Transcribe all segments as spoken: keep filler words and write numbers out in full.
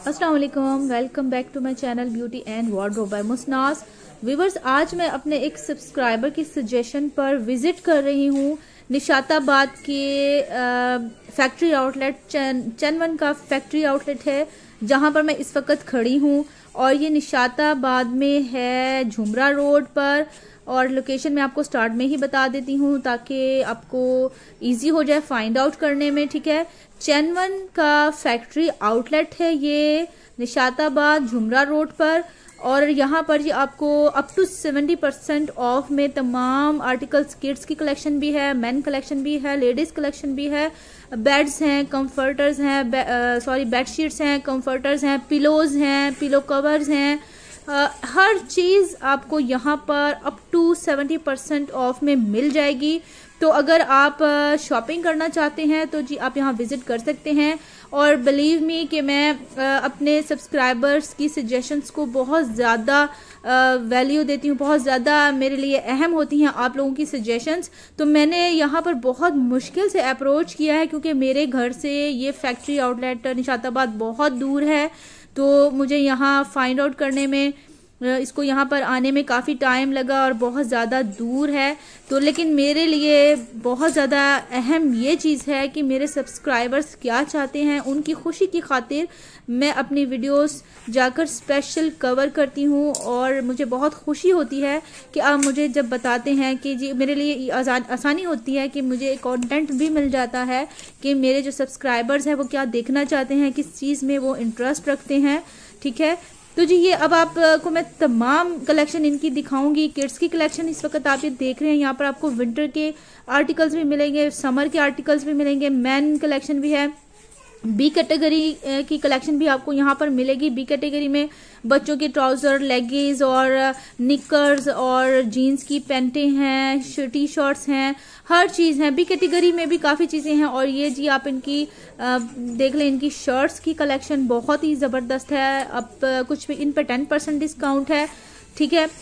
अस्सलाम वालेकुम, welcome back to my channel beauty and wardrobe by Musnas. Viewers, आज मैं अपने एक सब्सक्राइबर की सजेशन पर विजिट कर रही हूँ निशाताबाद के फैक्ट्री आउटलेट चैन चैनवन का फैक्ट्री आउटलेट है जहाँ पर मैं इस वक्त खड़ी हूँ। और ये निशाताबाद में है, झुमरा रोड पर। और लोकेशन मैं आपको स्टार्ट में ही बता देती हूँ ताकि आपको इजी हो जाए फाइंड आउट करने में, ठीक है। चैनवन का फैक्ट्री आउटलेट है ये निशाताबाद झुमरा रोड पर। और यहाँ पर जी आपको up to seventy percent off में तमाम आर्टिकल्स, किड्स की कलेक्शन भी है, मेन कलेक्शन भी है, लेडीज कलेक्शन भी है, बेड्स हैं, कंफर्टर्स हैं, सॉरी बेडशीट्स हैं, कंफर्टर्स हैं, पिलोज हैं, पिलो कवर्स हैं, Uh, हर चीज़ आपको यहाँ पर up to seventy percent off में मिल जाएगी। तो अगर आप शॉपिंग uh, करना चाहते हैं तो जी आप यहाँ विज़िट कर सकते हैं। और बिलीव मी कि मैं uh, अपने सब्सक्राइबर्स की सजेशंस को बहुत ज़्यादा वैल्यू uh, देती हूँ, बहुत ज़्यादा मेरे लिए अहम होती हैं आप लोगों की सजेशंस। तो मैंने यहाँ पर बहुत मुश्किल से अप्रोच किया है क्योंकि मेरे घर से ये फैक्ट्री आउटलेट निशाताबाद बहुत दूर है। तो मुझे यहाँ फाइंड आउट करने में, इसको यहाँ पर आने में काफ़ी टाइम लगा और बहुत ज़्यादा दूर है। तो लेकिन मेरे लिए बहुत ज़्यादा अहम ये चीज़ है कि मेरे सब्सक्राइबर्स क्या चाहते हैं, उनकी खुशी की खातिर मैं अपनी वीडियोस जाकर स्पेशल कवर करती हूँ। और मुझे बहुत खुशी होती है कि आप मुझे जब बताते हैं कि जी मेरे लिए आसानी होती है कि मुझे कंटेंट भी मिल जाता है कि मेरे जो सब्सक्राइबर्स हैं वो क्या देखना चाहते हैं, किस चीज़ में वो इंटरेस्ट रखते हैं, ठीक है। तो जी ये अब आपको मैं तमाम कलेक्शन इनकी दिखाऊंगी। किड्स की कलेक्शन इस वक्त आप ये देख रहे हैं, यहाँ पर आपको विंटर के आर्टिकल्स भी मिलेंगे, समर के आर्टिकल्स भी मिलेंगे, मैन कलेक्शन भी है, बी कैटेगरी की कलेक्शन भी आपको यहाँ पर मिलेगी। बी कैटेगरी में बच्चों के ट्राउज़र, लेगिंग्स और निकर्स और जीन्स की पैंटें हैं, टी शर्ट्स हैं, हर चीज़ है। बी कैटेगरी में भी काफ़ी चीज़ें हैं। और ये जी आप इनकी आ, देख लें, इनकी शर्ट्स की कलेक्शन बहुत ही ज़बरदस्त है। अब कुछ भी इन पर टेन परसेंट डिस्काउंट है, ठीक है।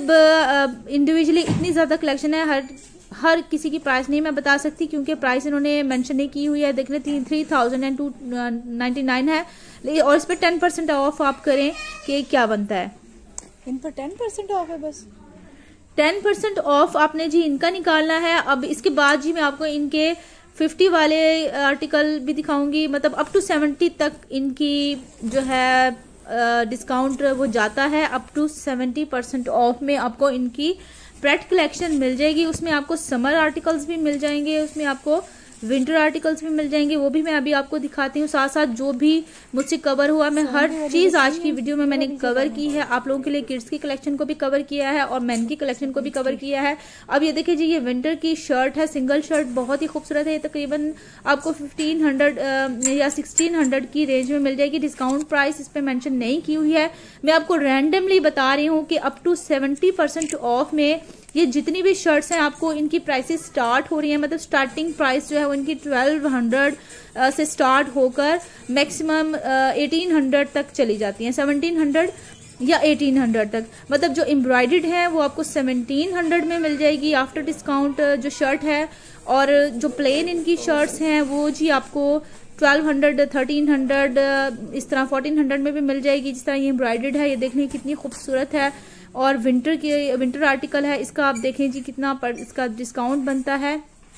मतलब इंडिविजुअली इतनी ज़्यादा कलेक्शन है, हर हर किसी की प्राइस नहीं मैं बता सकती क्योंकि प्राइस इन्होंने मेंशन नहीं की हुई है। देख लें, three thousand and two ninety nine है। और इस पर टेन परसेंट ऑफ आप करें कि क्या बनता है, इन पर टेन परसेंट ऑफ है, बस टेन परसेंट ऑफ आपने जी इनका निकालना है। अब इसके बाद जी मैं आपको इनके फिफ्टी वाले आर्टिकल भी दिखाऊंगी। मतलब अप टू सेवेंटी तक इनकी जो है डिस्काउंट वो जाता है। Up to seventy percent off में आपको इनकी प्रेट कलेक्शन मिल जाएगी। उसमें आपको समर आर्टिकल्स भी मिल जाएंगे, उसमें आपको विंटर आर्टिकल्स भी मिल जाएंगे, वो भी मैं अभी आपको दिखाती हूँ। साथ साथ जो भी मुझसे कवर हुआ, मैं हर चीज़ आज की वीडियो में मैंने कवर की है। आप लोगों के लिए किड्स की कलेक्शन को भी कवर किया है और मेन की कलेक्शन को भी कवर किया है। अब ये देखिए जी, ये विंटर की शर्ट है, सिंगल शर्ट, बहुत ही खूबसूरत है। ये तकरीबन आपको फिफ्टीन हंड्रेड या सिक्सटीन हंड्रेड की रेंज में मिल जाएगी। डिस्काउंट प्राइस इस पर मैंशन नहीं की हुई है, मैं आपको रैंडमली बता रही हूँ कि up to seventy percent off में ये जितनी भी शर्ट्स हैं आपको इनकी प्राइसेस स्टार्ट हो रही हैं। मतलब स्टार्टिंग प्राइस जो है वो इनकी ट्वेल्व हंड्रेड से स्टार्ट होकर मैक्सिमम एटीन हंड्रेड तक चली जाती हैं, सेवनटीन हंड्रेड या एटीन हंड्रेड तक। मतलब जो एम्ब्रॉयडर्ड है वो आपको सेवनटीन हंड्रेड में मिल जाएगी आफ्टर डिस्काउंट जो शर्ट है। और जो प्लेन इनकी शर्ट्स हैं वो जी आपको ट्वेल्व हंड्रेड, थर्टीन हंड्रेड, इस तरह फोर्टीन हंड्रेड में भी मिल जाएगी। जिस तरह ये एम्ब्रॉयडर्ड है, ये देखने कितनी खूबसूरत है। और विंटर के विंटर आर्टिकल है, इसका आप देखें जी कितना पर इसका डिस्काउंट बनता है।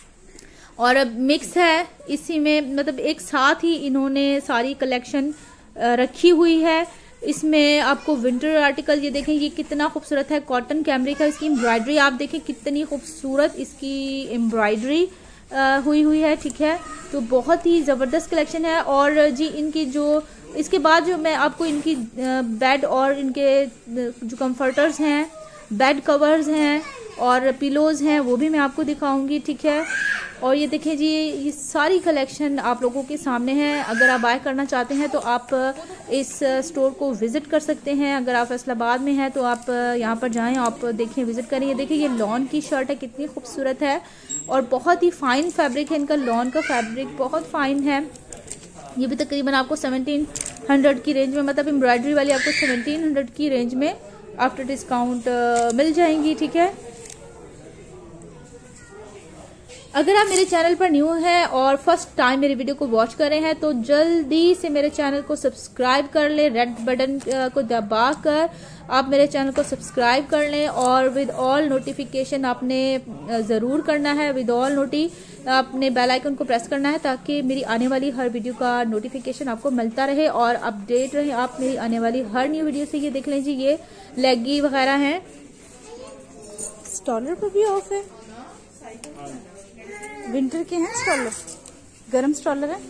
और अब मिक्स है इसी में, मतलब एक साथ ही इन्होंने सारी कलेक्शन रखी हुई है। इसमें आपको विंटर आर्टिकल ये देखें, ये कितना खूबसूरत है, कॉटन कैमरिक है। इसकी एम्ब्रॉयडरी आप देखें कितनी खूबसूरत इसकी एम्ब्रॉयडरी हुई हुई है, ठीक है। तो बहुत ही ज़बरदस्त कलेक्शन है। और जी इनकी जो इसके बाद जो मैं आपको इनकी बेड और इनके जो कंफर्टर्स हैं, बेड कवर्स हैं और पिलोज हैं वो भी मैं आपको दिखाऊंगी, ठीक है। और ये देखिए जी, ये सारी कलेक्शन आप लोगों के सामने है। अगर आप बाय करना चाहते हैं तो आप इस स्टोर को विज़िट कर सकते हैं। अगर आप फैसलाबाद में हैं तो आप यहाँ पर जाएं, आप देखें, विज़िट करें। ये देखिए, ये लॉन की शर्ट है, कितनी खूबसूरत है और बहुत ही फाइन फैब्रिक है इनका। लॉन का फैब्रिक बहुत फाइन है। ये भी तकरीबन आपको सेवनटीन हंड्रेड की रेंज में, मतलब एम्ब्रॉयडरी वाली आपको सेवनटीन हंड्रेड की रेंज में आफ्टर डिस्काउंट मिल जाएंगी, ठीक है। अगर आप मेरे चैनल पर न्यू हैं और फर्स्ट टाइम मेरी वीडियो को वॉच कर रहे हैं तो जल्दी से मेरे चैनल को सब्सक्राइब कर लें। रेड बटन को दबा कर आप मेरे चैनल को सब्सक्राइब कर लें और विद ऑल नोटिफिकेशन आपने ज़रूर करना है। विद ऑल नोटी आपने बेल आइकन को प्रेस करना है ताकि मेरी आने वाली हर वीडियो का नोटिफिकेशन आपको मिलता रहे और अपडेट रहे आप मेरी आने वाली हर न्यू वीडियो से। ये देख लें जी, ये लेगी वगैरह हैं। स्टॉलर पर भी ऑफ है, विंटर के हैं स्टॉलर, गरम स्टॉलर है।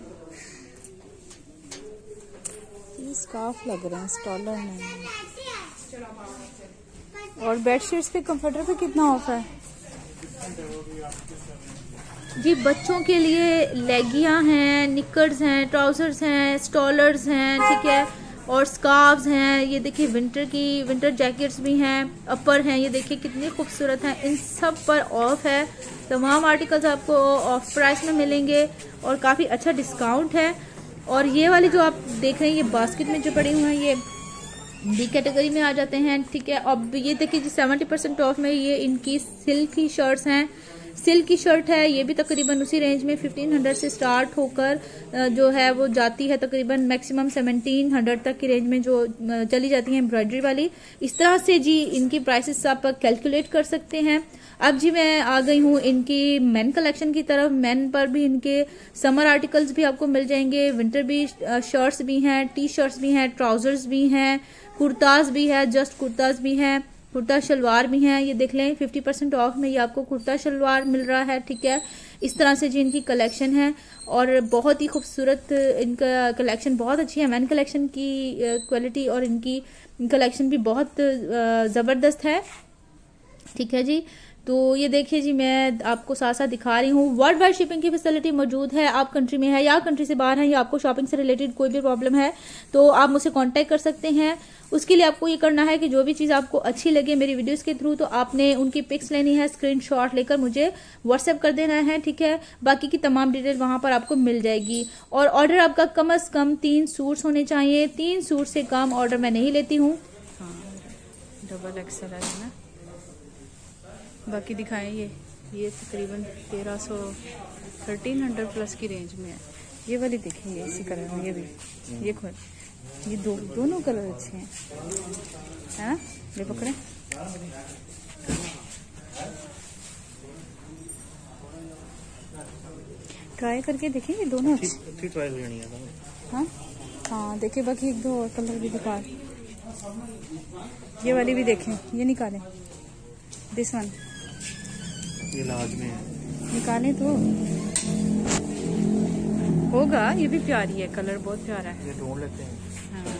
ये स्कार्फ लग रहे हैं, स्टॉलर नहीं। और बेडशीट्स पे, कंफर्टर पे कितना ऑफ है जी? बच्चों के लिए लेगियां हैं, निकर्स हैं, ट्राउजर्स हैं, स्टॉलर्स हैं, ठीक है, और स्कार्फ्स हैं। ये देखिए विंटर की विंटर जैकेट्स भी हैं, अपर हैं, ये देखिए कितनी खूबसूरत हैं। इन सब पर ऑफ है। तमाम आर्टिकल्स आपको ऑफ प्राइस में मिलेंगे और काफ़ी अच्छा डिस्काउंट है। और ये वाली जो आप देख रहे हैं, ये बास्केट में जो पड़ी हुई हैं, ये बी कैटेगरी में आ जाते हैं, ठीक है। अब ये देखिए जी सेवेंटी परसेंट ऑफ में ये इनकी सिल्क की शर्ट्स हैं। सिल्क की शर्ट है, ये भी तकरीबन उसी रेंज में फिफ्टीन हंड्रेड से स्टार्ट होकर जो है वो जाती है तकरीबन मैक्सिमम सेवनटीन हंड्रेड तक की रेंज में जो चली जाती है एम्ब्रॉयडरी वाली। इस तरह से जी इनकी प्राइसेस आप कैलकुलेट कर सकते हैं। अब जी मैं आ गई हूँ इनकी मेन कलेक्शन की तरफ। मेन पर भी इनके समर आर्टिकल्स भी आपको मिल जाएंगे, विंटर भी शर्ट्स भी हैं, टी शर्ट्स भी हैं, ट्राउजर्स भी हैं, कुर्ताज भी है, जस्ट कुर्ताज भी हैं, कुर्ता शलवार भी हैं। ये देख लें फिफ्टी परसेंट ऑफ में ये आपको कुर्ता शलवार मिल रहा है, ठीक है। इस तरह से जी इनकी कलेक्शन है और बहुत ही खूबसूरत इनका कलेक्शन, बहुत अच्छी है। मैन कलेक्शन की क्वालिटी और इनकी कलेक्शन भी बहुत ज़बरदस्त है, ठीक है जी। तो ये देखिए जी मैं आपको साथ साथ दिखा रही हूँ। वर्ल्ड वाइड शिपिंग की फैसिलिटी मौजूद है। आप कंट्री में है या कंट्री से बाहर हैं या आपको शॉपिंग से रिलेटेड कोई भी प्रॉब्लम है तो आप मुझसे कांटेक्ट कर सकते हैं। उसके लिए आपको ये करना है कि जो भी चीज़ आपको अच्छी लगे मेरी वीडियोस के थ्रू, तो आपने उनकी पिक्स लेनी है, स्क्रीनशॉट लेकर मुझे व्हाट्सएप कर देना है, ठीक है। बाकी की तमाम डिटेल वहां पर आपको मिल जाएगी। और ऑर्डर आपका कम अज कम तीन सूट्स होने चाहिए। तीन सूट से कम ऑर्डर मैं नहीं लेती हूँ। हाँ, डबल एक्सल है ना। बाकी दिखाएं, ये ये तकरीबन तेरह सौ थर्टीन हंड्रेड प्लस की रेंज में है। ये वाली देखेंगे इसी कलर में, ये भी ये खोल, ये दो दोनों कलर अच्छे हैं, है ना। ये पकड़े, ट्राई करके देखेंगे दोनों अच्छे। ट्राई लेनी है। हाँ हाँ देखिए, बाकी एक दो और कलर भी दिखा। ये वाली भी देखें, ये निकालें, दिस वन ये लाज में है, निकालें तो होगा। ये भी प्यारी है, कलर बहुत प्यारा है। ये ढूंढ लेते हैं। हाँ।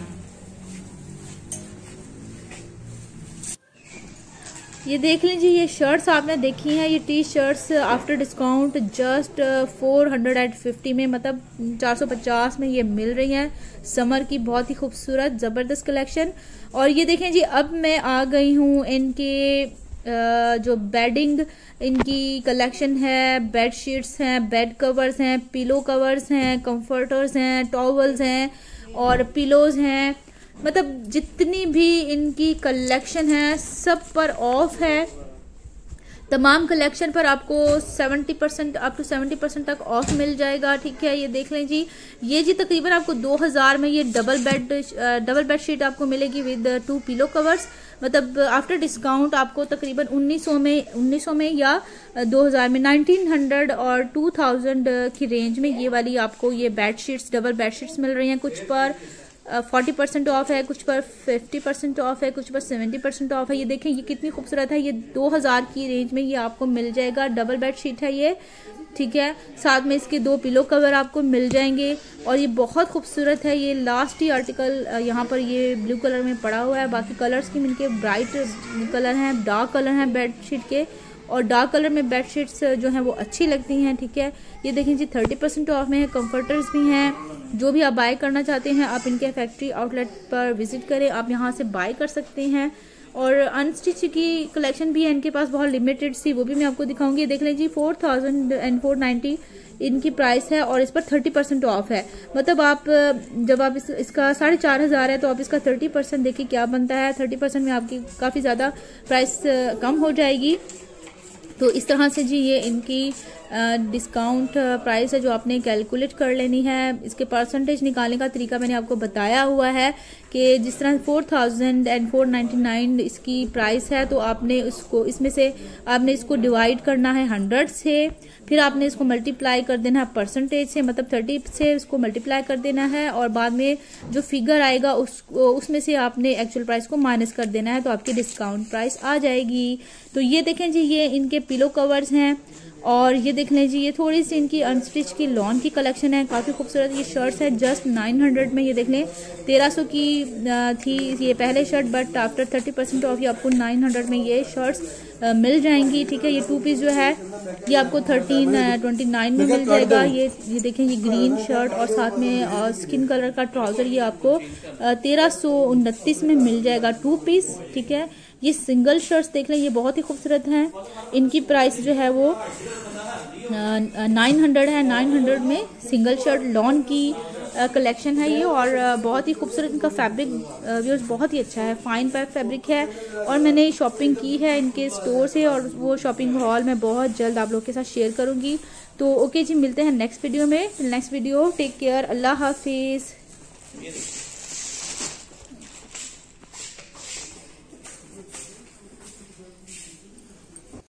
ये देख लीजिए, ये शर्ट्स आपने देखी हैं, ये T shirts after discount just four hundred and fifty में, मतलब चार सौ पचास में ये मिल रही हैं। समर की बहुत ही खूबसूरत ज़बरदस्त कलेक्शन। और ये देखें जी, अब मैं आ गई हूँ इनके जो बेडिंग इनकी कलेक्शन है। बेड शीट्स हैं, बेड कवर्स हैं, पिलो कवर्स हैं, कंफर्टर्स हैं, टॉवल्स हैं और पिलोज हैं। मतलब जितनी भी इनकी कलेक्शन है सब पर ऑफ है। तमाम कलेक्शन पर आपको seventy percent up to seventy percent तक ऑफ मिल जाएगा, ठीक है। ये देख लें जी, ये जी तकरीबन आपको दो हज़ार में ये double bed double bed sheet आपको मिलेगी विद टू पिलो कवर्स। मतलब आफ्टर डिस्काउंट आपको तकरीबन उन्नीस सौ में उन्नीस सौ में या दो हज़ार में नाइनटीन हंड्रेड और टू थाउजेंड की रेंज में ये वाली आपको ये bed sheets double bed sheets मिल रही हैं। कुछ पर फोर्टी परसेंट ऑफ है, कुछ पर फिफ्टी परसेंट ऑफ है, कुछ पर सेवेंटी परसेंट ऑफ है। ये देखें, ये कितनी खूबसूरत है। ये दो हज़ार की रेंज में ये आपको मिल जाएगा। डबल बेड शीट है ये, ठीक है। साथ में इसके दो पिलो कवर आपको मिल जाएंगे और ये बहुत खूबसूरत है। ये लास्ट ही आर्टिकल यहाँ पर ये ब्लू कलर में पड़ा हुआ है। बाकी कलर्स की इनके ब्राइट कलर हैं, डार्क कलर हैं बेडशीट के, और डार्क कलर में बेडशीट्स जो हैं वो अच्छी लगती हैं, ठीक है। ये देखें जी थर्टी परसेंट ऑफ में है। कंफर्टर्स भी हैं। जो भी आप बाय करना चाहते हैं आप इनके फैक्ट्री आउटलेट पर विजिट करें, आप यहाँ से बाय कर सकते हैं। और अनस्टिच की कलेक्शन भी है इनके पास, बहुत लिमिटेड सी, वो भी मैं आपको दिखाऊंगी। देख लीजिए, four thousand and four ninety इनकी प्राइस है और इस पर थर्टी परसेंट ऑफ है। मतलब आप जब आप इस, इसका साढ़े चार हजार है तो आप इसका थर्टी परसेंट देखिए क्या बनता है। थर्टी परसेंट में आपकी काफी ज्यादा प्राइस कम हो जाएगी। तो इस तरह से जी ये इनकी डिस्काउंट प्राइस है जो आपने कैलकुलेट कर लेनी है। इसके परसेंटेज निकालने का तरीका मैंने आपको बताया हुआ है कि जिस तरह four thousand and four ninety nine इसकी प्राइस है, तो आपने उसको इसमें से आपने इसको डिवाइड करना है हंड्रेड से, फिर आपने इसको मल्टीप्लाई कर देना है परसेंटेज से, मतलब थर्टी से उसको मल्टीप्लाई कर देना है, और बाद में जो फिगर आएगा उसको उसमें से आपने एक्चुअल प्राइस को माइनस कर देना है, तो आपकी डिस्काउंट प्राइस आ जाएगी। तो ये देखें जी ये इनके पिलो कवर्स हैं, और ये देख लें जी ये थोड़ी सी इनकी अनस्टिच की लॉन की कलेक्शन है, काफ़ी खूबसूरत ये शर्ट्स है जस्ट नाइन हंड्रेड में। ये देख लें तेरह सौ की थी ये पहले shirt, but after thirty percent off ये आपको नाइन हंड्रेड में ये शर्ट्स मिल जाएंगी। ठीक है, ये टू पीस जो है ये आपको थर्टीन ट्वेंटी नाइन में मिल जाएगा। ये ये देखें ये ग्रीन शर्ट और साथ में स्किन कलर का ट्राउजर ये आपको तेरह सौ उनतीस में मिल जाएगा टू पीस। ठीक है, ये सिंगल शर्ट्स देख लें ये बहुत ही खूबसूरत हैं, इनकी प्राइस जो है वो नाइन हंड्रेड है। नाइन हंड्रेड में सिंगल शर्ट लॉन की कलेक्शन है ये, और बहुत ही खूबसूरत इनका फैब्रिक व्यूअर्स बहुत ही अच्छा है, फाइन पैक फैब्रिक है। और मैंने शॉपिंग की है इनके स्टोर से, और वो शॉपिंग हॉल मैं बहुत जल्द आप लोग के साथ शेयर करूंगी। तो ओके जी, मिलते हैं नेक्स्ट वीडियो में। नेक्स्ट वीडियो, टेक केयर, अल्लाह हाफिज़।